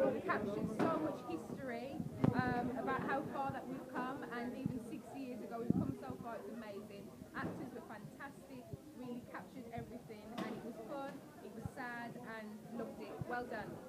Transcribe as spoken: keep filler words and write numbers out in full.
we captured so much history um, about how far that we've come, and even sixty years ago we've come so far. It's amazing. Actors were fantastic, really captured everything, and it was fun, it was sad, and loved it. Well done.